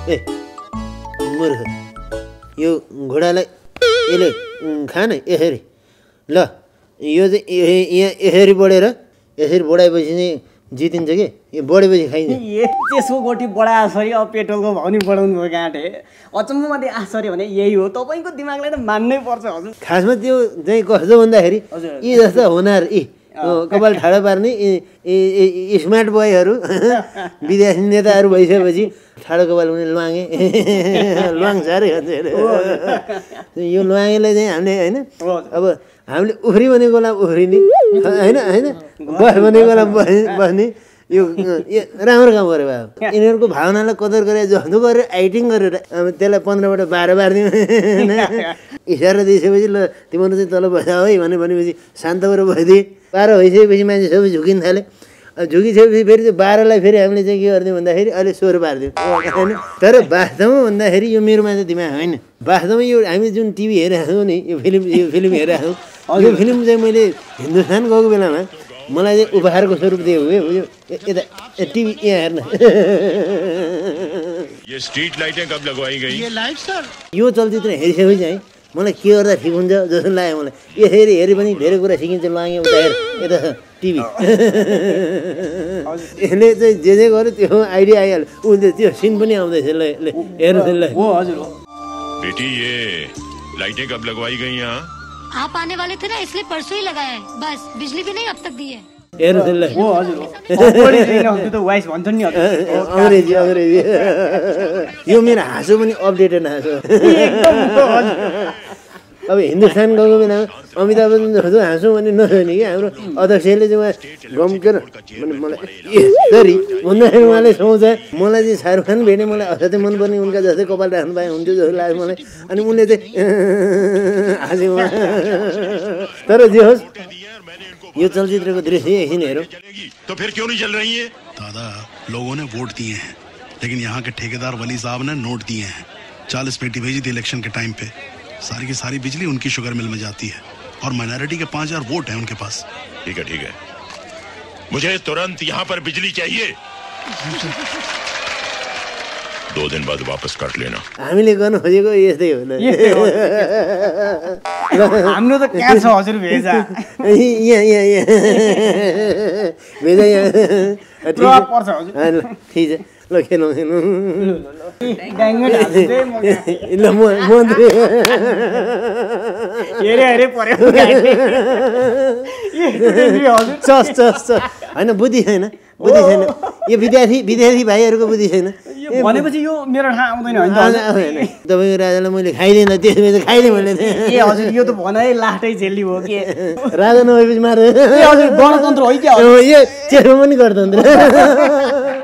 ए मूर्ख यो घोडालाई यसले खान यसरी ल यो चाहिँ यहाँ यसरी बढेर यसरी बढाएपछि चाहिँ जितिन्छ कि यो बढेपछि खाइन्छ त्यसको गोठी बढाएछरि अब पेट्रोलको भाउ नि बढाउनु भयो गाँठे अचम्म मात्रै आश्चर्य भने यही हो तपाईँको दिमागलाई त मान्नै पर्छ हजुर खासमा त्यो चाहिँ कस्तो भन्दाखेरि यी जस्ता हुनार यी कपाल ठाडो पार्ने स्मार्ट बोयहरू विदेशी नेताहरू भइसकेपछि ठाडो कपाल हुने ल्वाङे ल्वाङ साह्रै खान्छ यो ल्वाङेलाई चाहिँ हामीले होइन अब हामीले उफ्री भनेको बेला उफ्रिने होइन होइन बस भनेको बेला बस्ने यो राम्रो काम गरे भाइ यिनीहरूको भावनालाई कदर गरे जस्तो गरेर आइटिङ गरेर त्यसलाई 15बाट 12 पारिदिउँ इसारा दिइसकेपछि ल तिमीहरू चाहिँ तल बसा है भनेपछि शान्त भएर बसिदिए 12 भइसकेपछि मान्छे सबै झुकिन थाले झुकिसकेपछि फेरि त्यो 12लाई फेरि हामीले चाहिँ के गरिदिउँ भन्दाखेरि अहिले 16 पारिदिउँ होइन तर वास्तवमा भन्दाखेरि यो मेरोमा चाहिँ दिमाग होइन वास्तवमा यो हामी जुन टिभी हेरिरहेको छौँ नि यो फिल्म हेरिरहेको छौँ यो फिल्म चाहिँ मैले हिन्दुस्तान गएको बेलामा मलाई चाहिँ उपहारको स्वरूप दिएको हो यता टिभी यहाँ हेर्न ये स्ट्रीट लाइटें कब लगवाई गई ये लाइट सर यो चलचित्र हेरिसकेपछि चाहिँ मलाई के गर्दा ठिक हुन्छ जस्तो लाग्यो मलाई यसरी हेरे पनि धेरै कुरा सिकिन्छ लागे उता हेर यता टिभी यसले चाहिँ जे गर्यो त्यो आइडिया आइहाल्यो उसले त्यो सिन पनि आउँदैछ ल हेर्नु हो हजुर बेटी ये लाइटें कब लगवाई गई यहाँ आप आने वाले थे ना इसलिए परसों ही लगाया है बस बिजली भी नहीं अब तक दी है हेर्नु हो हजुर अङ्ग्रेजी यो मेरो हाँसो पनि अपडेटेड हाँसो अब हिन्दुस्तान गएको बेलामा अमिताभ बच्चन जस्तो हाँसौँ भने नसुने कि हाम्रो अध्यक्षले चाहिँ उहाँ गम्केर मलाई यसरी भन्दाखेरि उहाँले सोच मलाई चाहिँ शाहरुख खान भेटे मलाई असाध्यै मनपर्ने उनका जस्तै कपाल राख्नु पाए हुन्थ्यो जस्तो लाग्यो मलाई अनि उनले चाहिँ हाँस्यो तर जे होस् यो चलचित्रको दृश्य एकछिन हेरौँ तो फिर क्यों नहीं चल रही है दादा लोगों ने वोट दिए हैं लेकिन यहाँ के ठेकेदार वली साहब ने नोट दिए हैं 40 पेटी भेजी थी इलेक्शन के टाइम पे सारी की सारी बिजली उनकी शुगर मिल में जाती है और माइनॉरिटी के 5000 वोट हैं उनके पास ठीक है मुझे तुरंत यहाँ पर बिजली चाहिए 2 दिन बाद वापस काट लेना हामीले गर्नु खोजेको यस्तै हो हाम्रो त कहाँ छ हजुर भेजा यहाँ भेजा यहाँ पर्छ हजुर ठिक छ ल खेलौँ ल होइन बुद्धि छैन यो विद्यार्थी भाइहरूको बुद्धि छैन भनेपछि यो मेरो ठाउँ आउँदैन तपाईँको राजालाई मैले खाइदिएन त्यसमा चाहिँ खाइदिएँ मैले ए हजुर यो त भनाइ लाटै झेली हो के राजा नभएपछि मार्दैन हजुर गणतन्त्र हो क्या यो चेरो पनि गणतन्त्र